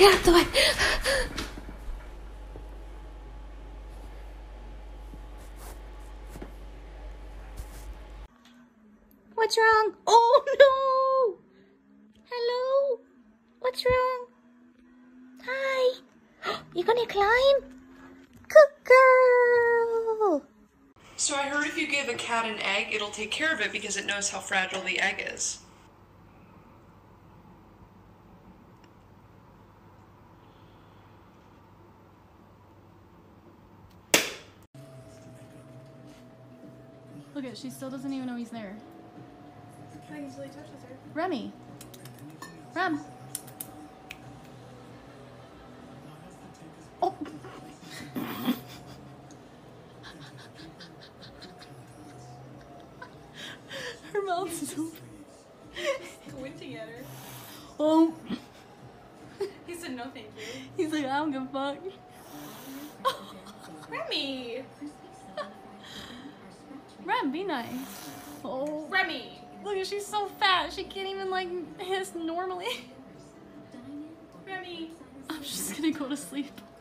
Get out of the way. What's wrong? Oh no! Hello? What's wrong? Hi. You gonna climb? Good girl. So I heard if you give a cat an egg, it'll take care of it because it knows how fragile the egg is. Look at, she still doesn't even know he's there. I easily touches her. Remy. Rem. Oh. Her mouth is open. Squinting at her. Oh. He said no thank you. He's like, I don't give a fuck. Remy! Rem, be nice. Oh. Remy! Look at, she's so fat. She can't even like hiss normally. Remy! I'm just gonna go to sleep.